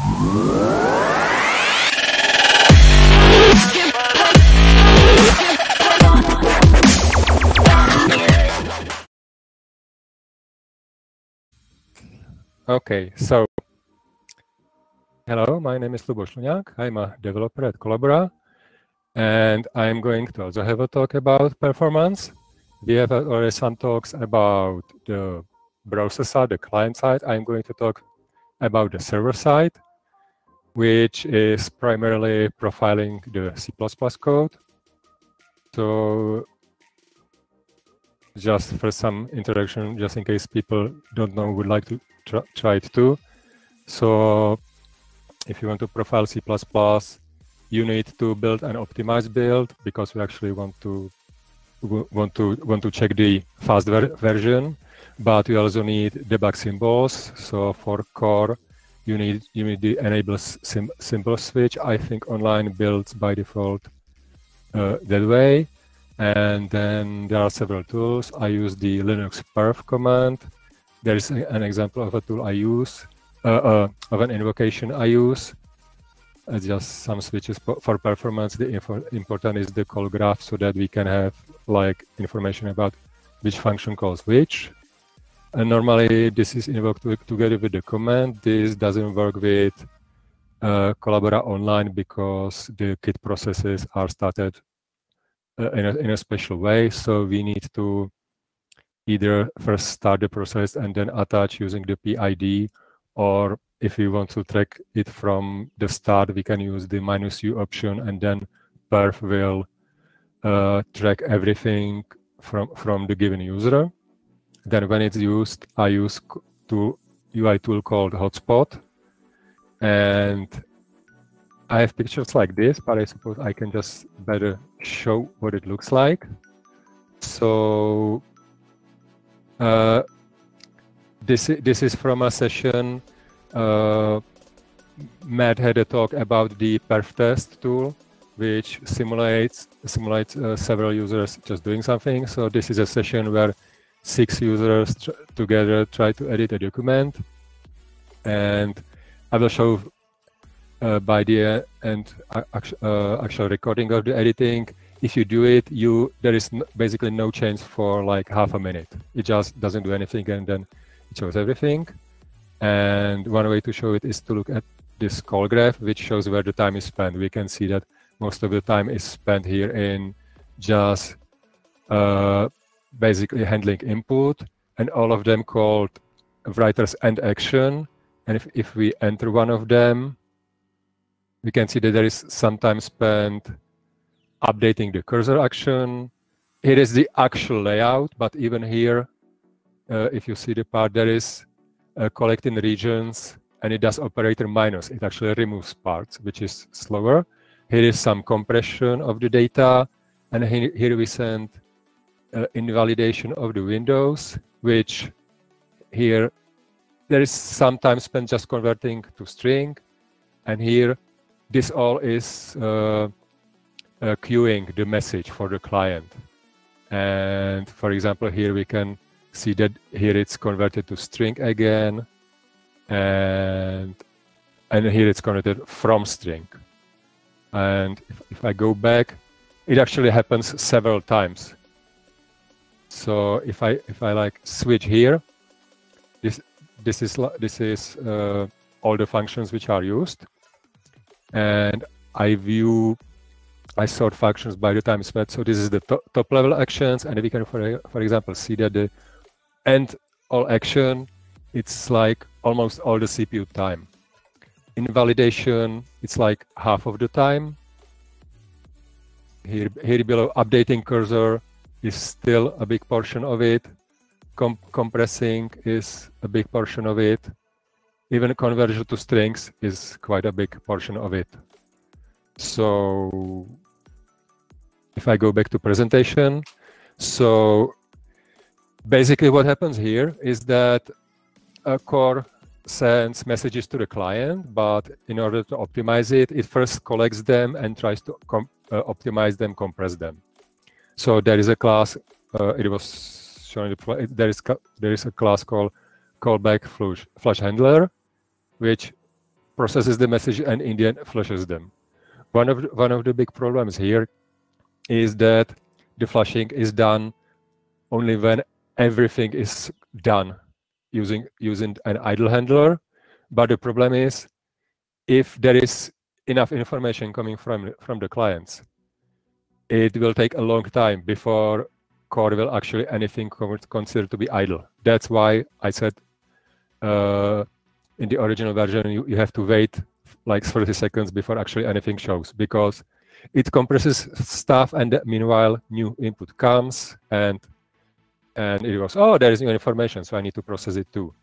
Okay, so hello, my name is Lubos Lunak. I'm a developer at Collabora, and I'm going to also have a talk about performance. We have already some talks about the browser side, the client side. I'm going to talk about the server side, which is primarily profiling the C++ code. So just for some introduction, just in case people don't know, would like to try it too. So if you want to profile C++, you need to build an optimized build because we actually want to check the fast version, but we also need debug symbols. So for core, you need the enable symbol switch. I think online builds by default that way. And then there are several tools. I use the Linux perf command. There is an example of a tool I use, of an invocation I use. It's just some switches for performance. The important is the call graph so that we can have like information about which function calls which. And normally this is invoked together with the command. This doesn't work with Collabora Online because the Git processes are started in a special way. So we need to either first start the process and then attach using the PID, or if we want to track it from the start, we can use the -u option, and then perf will track everything from the given user. Then when it's used, I use UI tool called Hotspot. And I have pictures like this, but I suppose I can just better show what it looks like. So this is from a session. Matt had a talk about the perf test tool, which simulates several users just doing something. So this is a session where 6 users together try to edit a document, and I will show by the end actual recording of the editing. If you do it, there is basically no change for like half a minute. It just doesn't do anything, and then it shows everything. And one way to show it is to look at this call graph, which shows where the time is spent. We can see that most of the time is spent here in just basically handling input, and all of them called writer's end action. And if we enter one of them, we can see that there is some time spent updating the cursor action. Here is the actual layout, but even here, if you see the part, there is collecting regions, and it does operator minus. It actually removes parts, which is slower. Here is some compression of the data, and here we send invalidation of the windows, which here there is some time spent just converting to string, and here this all is queuing the message for the client. And for example, here we can see that here it's converted to string again, and here it's converted from string. And if I go back, it actually happens several times. So if I like switch here, this is all the functions which are used, and I sort functions by the time spent. So this is the top level actions, and we can, for example, see that the end all action, it's like almost all the CPU time. Invalidation, it's like half of the time. Here below, updating cursor is still a big portion of it. Compressing is a big portion of it. Even conversion to strings is quite a big portion of it. So if I go back to presentation, so basically what happens here is that a core sends messages to the client, but in order to optimize it, it first collects them and tries to optimize them, compress them. So there is a class, it was shown, there is a class called callback flush handler, which processes the message and in the end flushes them. One of the big problems here is that the flushing is done only when everything is done using an idle handler. But the problem is, if there is enough information coming from the clients, it will take a long time before core will actually anything considered to be idle. That's why I said in the original version you have to wait like 30 seconds before actually anything shows, because it compresses stuff, and meanwhile new input comes and it goes, oh, there is new information, so I need to process it too.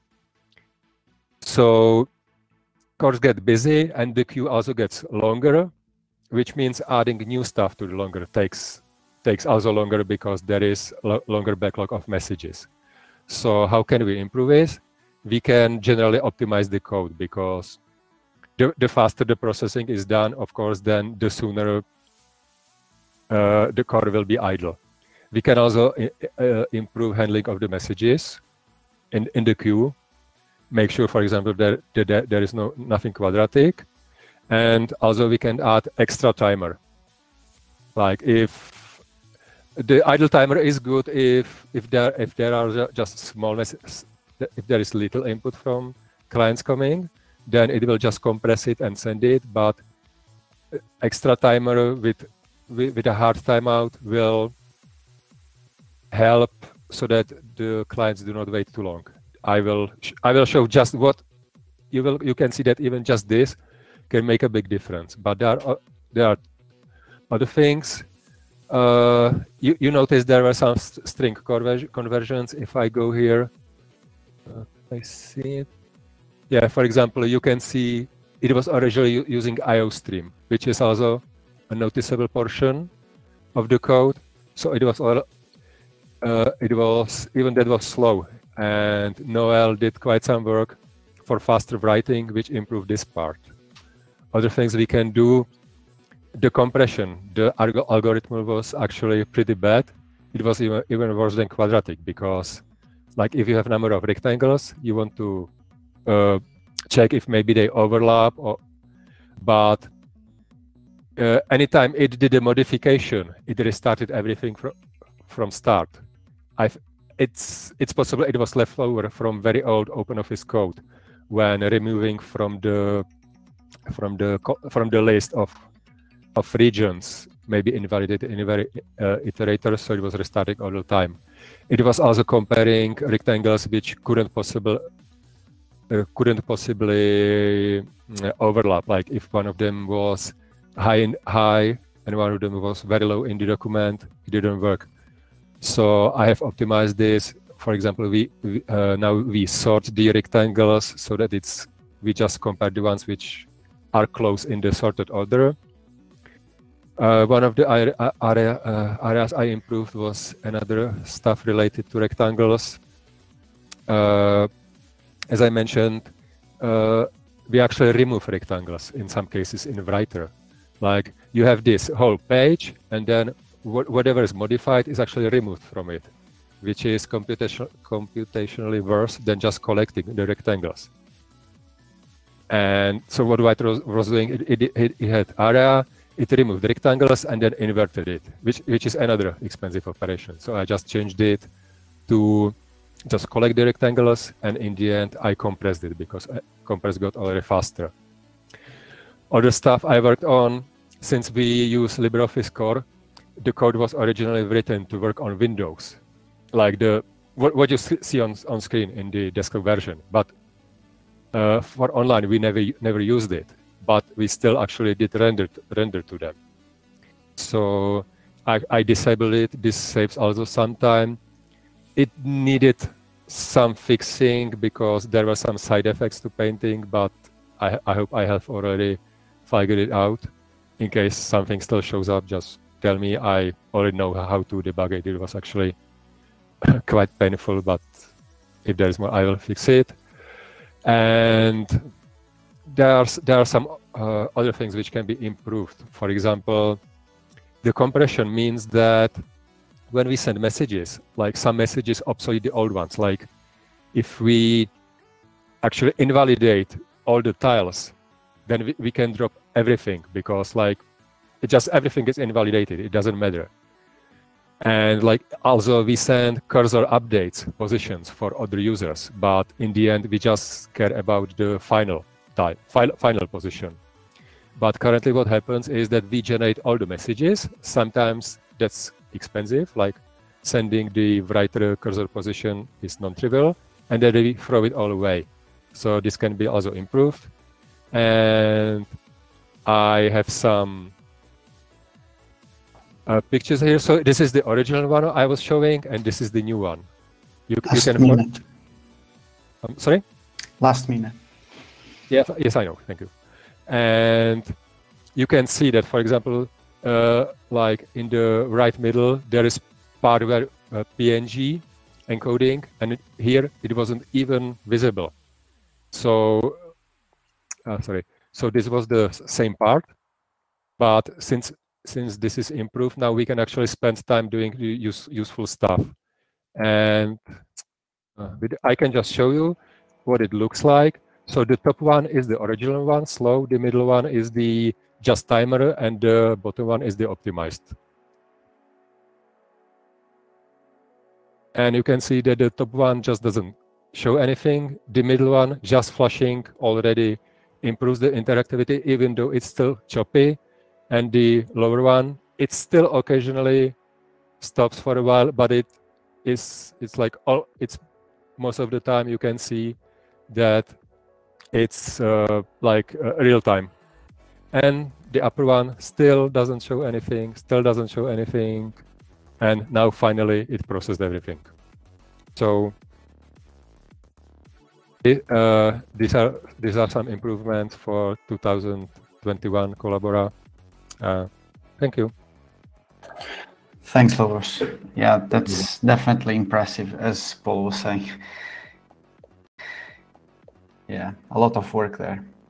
So cores get busy and the queue also gets longer, which means adding new stuff to the longer takes also longer because there is longer backlog of messages. So how can we improve this? We can generally optimize the code, because the faster the processing is done, of course, then the sooner the core will be idle. We can also improve handling of the messages in the queue. Make sure, for example, that there is nothing quadratic. And also we can add extra timer. Like if the idle timer is good if there are just small messages, if there is little input from clients coming, then it will just compress it and send it. But extra timer with a hard timeout will help so that the clients do not wait too long. I will show just what you can see that even just this can make a big difference. But there are other things. You notice there were some string conversions. If I go here, I see it. Yeah, for example, you can see it was originally using IOStream, which is also a noticeable portion of the code. So it was even that was slow. And Noel did quite some work for faster writing, which improved this part. Other things we can do, the compression. The algorithm was actually pretty bad. It was even worse than quadratic, because like if you have a number of rectangles, you want to check if maybe they overlap, but anytime it did a modification, it restarted everything from start. It's possible it was left over from very old OpenOffice code when removing from the list of regions, maybe invalidated in very iterator, so it was restarting all the time. It was also comparing rectangles which couldn't possibly overlap. Like if one of them was high and one of them was very low in the document, it didn't work. So I have optimized this. For example, now we sort the rectangles so that we just compare the ones which are close in the sorted order. One of the areas I improved was another stuff related to rectangles. As I mentioned, we actually remove rectangles in some cases in Writer. Like you have this whole page, and then whatever is modified is actually removed from it, which is computationally worse than just collecting the rectangles. And so what Writer was doing, it had area, it removed the rectangles and then inverted it, which is another expensive operation. So I just changed it to just collect the rectangles, and in the end I compressed it because compress got already faster. Other stuff I worked on, since we use LibreOffice Core, the code was originally written to work on Windows, like what you see on screen in the desktop version. But for online, we never used it, but we still actually did render to them. So I disabled it. This saves also some time. It needed some fixing because there were some side effects to painting, but I hope I have already figured it out. In case something still shows up, just tell me. I already know how to debug it. It was actually quite painful, but if there is more, I will fix it. And there are some other things which can be improved. For example, the compression means that when we send messages, like some messages obsolete the old ones. Like if we actually invalidate all the tiles then we can drop everything, because like everything is invalidated. It doesn't matter. And like also we send cursor updates positions for other users, but in the end we just care about the final position. But currently what happens is that we generate all the messages. Sometimes that's expensive, like sending the writer cursor position is non-trivial, and then we throw it all away. So this can be also improved. And I have some pictures here. So this is the original one I was showing, and this is the new one. You can minute. Sorry? Last minute. Yes, I know. Thank you. And you can see that, for example, like in the right middle, there is part where PNG encoding, and here it wasn't even visible. So, sorry. So this was the same part, but since this is improved, now we can actually spend time doing useful stuff. And I can just show you what it looks like. So the top one is the original one, slow. The middle one is the just timer, and the bottom one is the optimized. And you can see that the top one just doesn't show anything. The middle one, just flashing, already improves the interactivity, even though it's still choppy. And the lower one, it still occasionally stops for a while, but it's like most of the time you can see that it's like real time. And the upper one still doesn't show anything, and now finally it processed everything. So these are some improvements for 2021 Collabora. Thank you. Thanks, Lubos. Yeah, that's definitely impressive, as Paul was saying. Yeah, a lot of work there.